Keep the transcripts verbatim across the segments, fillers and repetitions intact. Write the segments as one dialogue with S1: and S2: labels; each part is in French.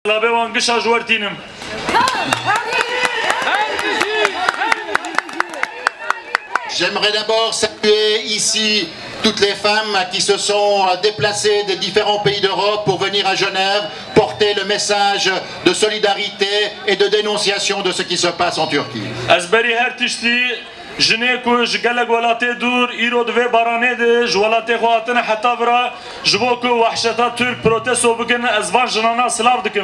S1: J'aimerais d'abord saluer ici toutes les femmes qui se sont déplacées des différents pays d'Europe pour venir à Genève porter le message de solidarité et de dénonciation de ce qui se passe en Turquie.
S2: جنيكو جقلق ولاتي دور إيرو دوي باراني دي جولاتي خواتنا حتى برا جبوكو وحشتا ترك بروتستو بكن أزبان جنانا سلاف دكم.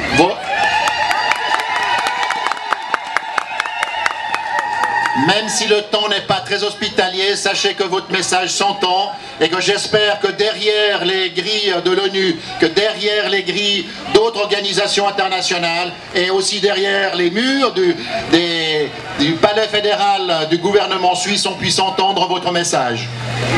S1: Même si le temps n'est pas très hospitalier, sachez que votre message s'entend et que j'espère que derrière les grilles de l'ONU, que derrière les grilles d'autres organisations internationales et aussi derrière les murs du, des, du palais fédéral du gouvernement suisse, on puisse entendre votre message.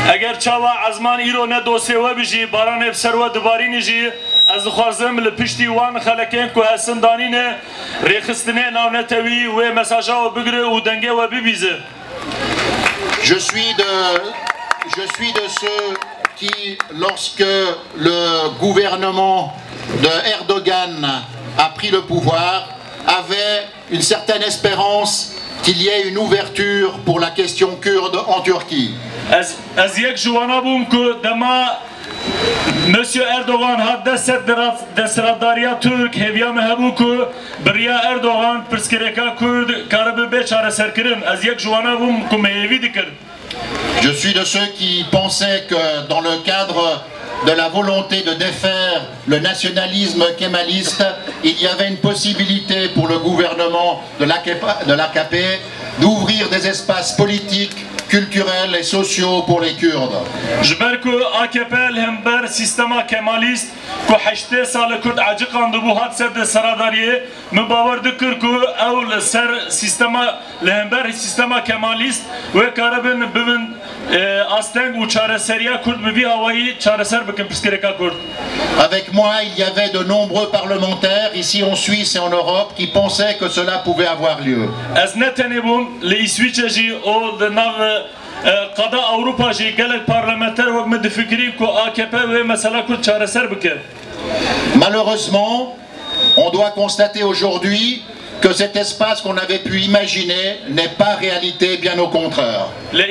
S2: از خوازم لپشتی وان خلکین که هستن دانینه ریخستنه ناونتوی و مساجا و بگره و دنگه و ببیزه.
S1: Je suis de, je suis de ceux qui, lorsque le gouvernement de Erdogan a pris le pouvoir, avait une certaine espérance qu'il y ait une ouverture pour la question kurde en Turquie.
S2: از از یک جوانا بوم که دما Monsieur Erdogan hat deset desradariya Türk heviya mehebu ku biriya Erdogan pirskereka Kurd karabı beçare serkirin az yek jwana bum ku mehevi dikir.
S1: Je suis de ceux qui pensaient que dans le cadre de la volonté de défaire le nationalisme kémaliste, il y avait une possibilité pour le gouvernement de l'A K P d'ouvrir des espaces politiques, culturels et sociaux pour les Kurdes.
S2: جبركو A K P الهمبر سيستما كماليست كو حشتي سال كرد عجقان دبوهات سد سراداريه من باور دكركو او لسر سيستما الهمبر سيستما كماليست وكاربن ببن استنگ و چارسریا کرد ببی هوایی چارسر بکن پسکرکا کرد.
S1: Avec moi, il y avait de nombreux parlementaires ici en Suisse et en Europe qui pensaient que cela pouvait avoir lieu.
S2: از نتنبون لإسويتشي او لناغ قضاء أوروبا جي قال البرلمانتر وقت مدفكرين كو A K P و مسألة كرد چارسر بکن.
S1: Malheureusement, on doit constater aujourd'hui que cet espace qu'on avait pu imaginer n'est pas réalité, bien au contraire.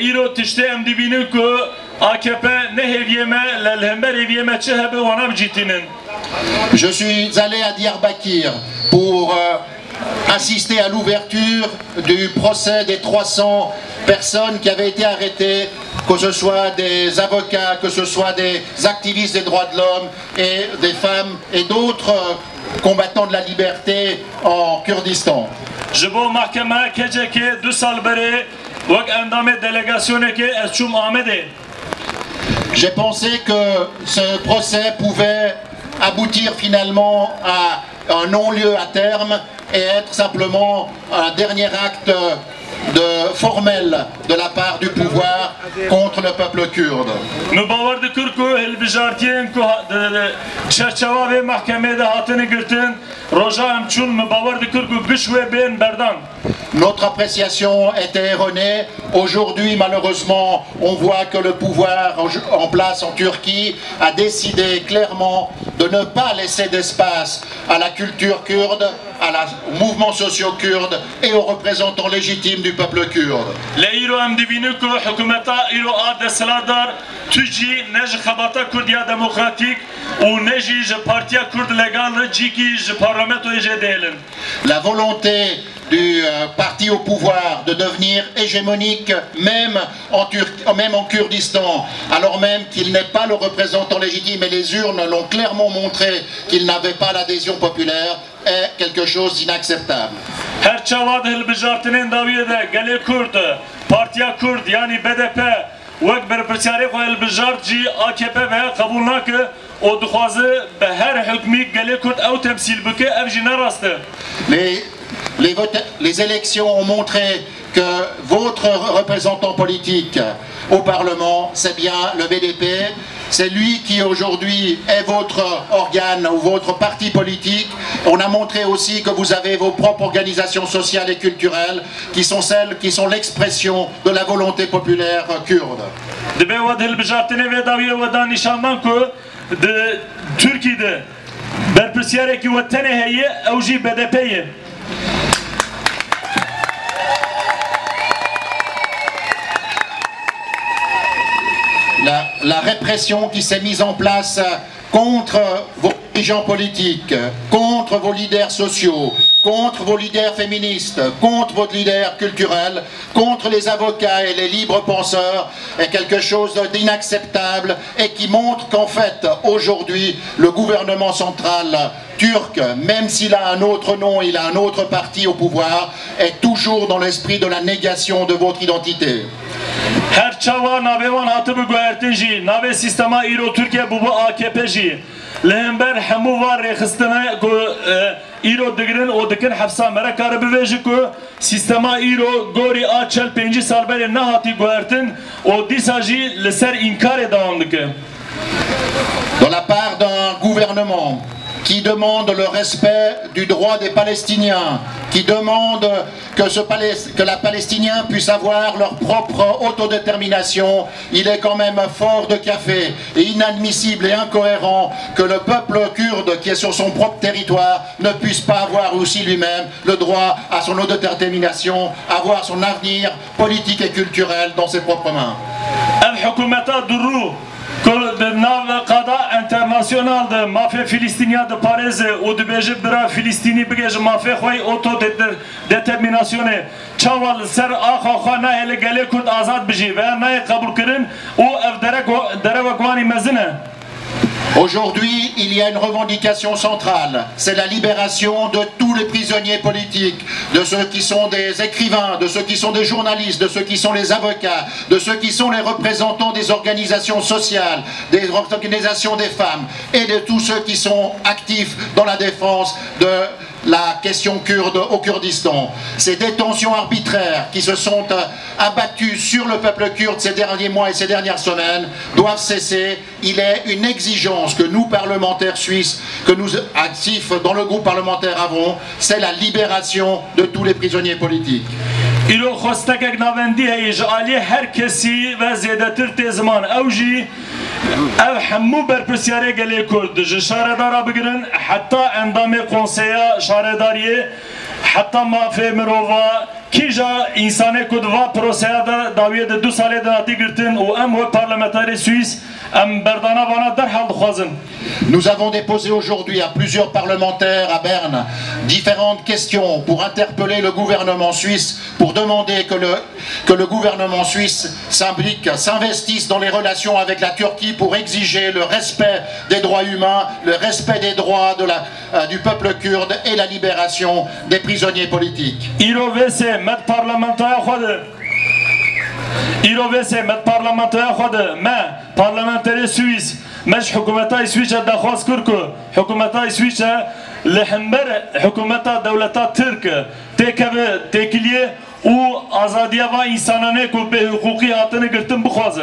S1: Je suis allé à Diyarbakir pour euh, assister à l'ouverture du procès des trois cents personnes qui avaient été arrêtées, que ce soit des avocats, que ce soit des activistes des droits de l'homme et des femmes et d'autres combattants de la liberté en Kurdistan. J'ai pensé que ce procès pouvait aboutir finalement à un non-lieu à terme et être simplement un dernier acte de formel de la part du pouvoir contre le peuple kurde. Notre appréciation était erronée. Aujourd'hui, malheureusement, on voit que le pouvoir en place en Turquie a décidé clairement de ne pas laisser d'espace à la culture kurde, à la, aux mouvements sociaux kurdes et aux représentants légitimes du peuple kurde. La volonté du euh, parti au pouvoir de devenir hégémonique même en, Turquie, même en Kurdistan, alors même qu'il n'est pas le représentant légitime et les urnes l'ont clairement montré qu'il n'avait pas l'adhésion populaire, est quelque chose d'inacceptable. Les Les, votes, les élections ont montré que votre représentant politique au Parlement, c'est bien le B D P. C'est lui qui aujourd'hui est votre organe ou votre parti politique. On a montré aussi que vous avez vos propres organisations sociales et culturelles qui sont celles qui sont l'expression de la volonté populaire kurde.
S2: برپرسیارێکی وەتەنێ هەیە ئەوژی بە دە پێیە.
S1: La, la répression qui s'est mise en place contre vos dirigeants politiques, contre vos leaders sociaux, contre vos leaders féministes, contre vos leaders culturels, contre les avocats et les libres penseurs est quelque chose d'inacceptable et qui montre qu'en fait, aujourd'hui, le gouvernement central turc, même s'il a un autre nom, il a un autre parti au pouvoir, est toujours dans l'esprit de la négation de votre identité.
S2: Her çava navevan hatı bu güvertin jî, nave sistema îro Türkiye bu bu A K P jî. Lehember hemû var rêxistine ku îro digirin o dikin hefsa me re kare bivêjî ku sistema îro gorî a çel pêncî sal berê nehatî guhertin o dîsa jî li ser înkarê dewam dike.
S1: De la part d'un gouvernement qui demande le respect du droit des Palestiniens, qui demande que, ce que la Palestinien puisse avoir leur propre autodétermination, il est quand même fort de café et inadmissible et incohérent que le peuple kurde qui est sur son propre territoire ne puisse pas avoir aussi lui-même le droit à son autodétermination, avoir son avenir politique et culturel dans ses propres mains.
S2: Nav qada internasyonal de mafya Filistiniya de Paris o dibêje bira Filistînî bigê ji mafê xwe autodeterminasyonê çawa li ser axa xwe nayê li gelê Kurd azad bijî ve nayê qebûlkirin û ev derevek wanî mezin e.
S1: Aujourd'hui, il y a une revendication centrale, c'est la libération de tous les prisonniers politiques, de ceux qui sont des écrivains, de ceux qui sont des journalistes, de ceux qui sont les avocats, de ceux qui sont les représentants des organisations sociales, des organisations des femmes et de tous ceux qui sont actifs dans la défense de la question kurde au Kurdistan. Ces détentions arbitraires qui se sont abattues sur le peuple kurde ces derniers mois et ces dernières semaines doivent cesser. Il est une exigence que nous, parlementaires suisses, que nous actifs dans le groupe parlementaire avons, c'est la libération de tous les prisonniers politiques.
S2: İro xostekek navendi heye ji aliyê her kesî ve zêdetir tê ziman ew jî ev hemû berpirsiyarê gelê Kurd ji şaredara bigirin heta endamê konseya şaredariyê heta mafê mirova kîja însanê ku di va proseya de dawiyê de du salê de hatî girtin û em wek parlamenterê Suîs em berdana vana derhal dixwazin.
S1: Nous avons déposé aujourd'hui à plusieurs parlementaires à Berne différentes questions pour interpeller le gouvernement suisse, pour demander que le, que le gouvernement suisse s'implique, s'investisse dans les relations avec la Turquie pour exiger le respect des droits humains, le respect des droits de la, euh, du peuple kurde et la libération des prisonniers politiques.
S2: met parlamenter خود ایرو ویسه met parlamenter خود ما parlamenter سوئیس مش حکومتای سوئیس دخواست کرد که حکومتای سوئیس لحمبر حکومتا دولتا ترک تکه تکلیه او آزادی و انسانانه کو به حقوقی هاتنه گرتن بخوازه.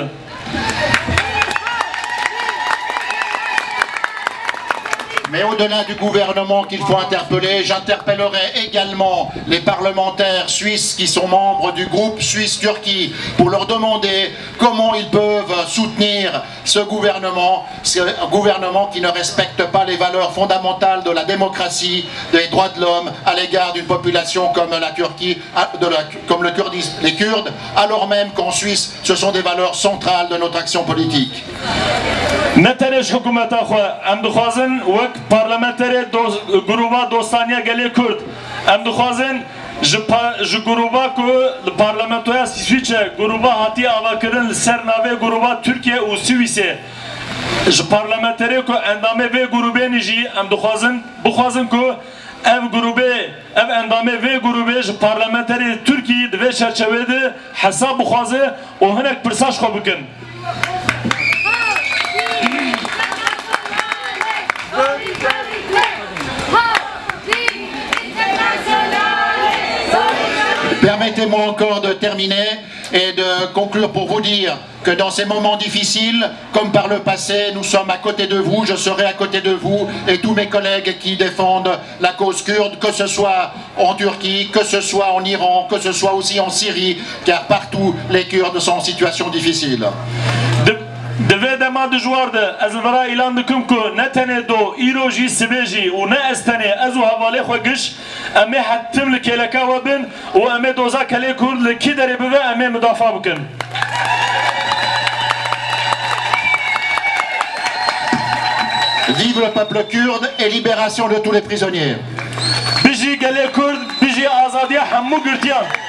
S1: Mais au-delà du gouvernement qu'il faut interpeller, j'interpellerai également les parlementaires suisses qui sont membres du groupe Suisse-Turquie pour leur demander comment ils peuvent soutenir ce gouvernement, ce gouvernement qui ne respecte pas les valeurs fondamentales de la démocratie, des droits de l'homme à l'égard d'une population comme la Turquie, de la, comme le Kurdis, les Kurdes, alors même qu'en Suisse, ce sont des valeurs centrales de notre action politique.
S2: Parlamentary grupa dostaniya gelê Kurd em dixwazin ji grupa ku li parlamentoya Swîçe grupa hatiye avakirin li ser navê grupa Tirkiye û Swîsê ji parlamenterê ku endamê vê grubên jî em dixwazin bixwazin ku ev grubê ev endamê vê grubê ji parlamenterê Tirkiyê di vê çerçevê de hesab bixwaze û hinek pirsaş xwe bikin.
S1: Permettez-moi encore de terminer et de conclure pour vous dire que dans ces moments difficiles, comme par le passé, nous sommes à côté de vous, je serai à côté de vous et tous mes collègues qui défendent la cause kurde, que ce soit en Turquie, que ce soit en Iran, que ce soit aussi en Syrie, car partout les Kurdes sont en situation difficile.
S2: De, de dema dijwar de ez vera ilan dikim ku ne tenê do îro jî sibê jî û ne ez tenê ez û hevalê xwe giş em ê hettim li kêleka we bin û em ê doza kelê Kurd li kî derê bibe em ê midafa bikin.
S1: Vive le peuple kurde et libération de tous les prisonniers.
S2: Bijî gelê Kurd, bijî azadiya hemû girtiyan.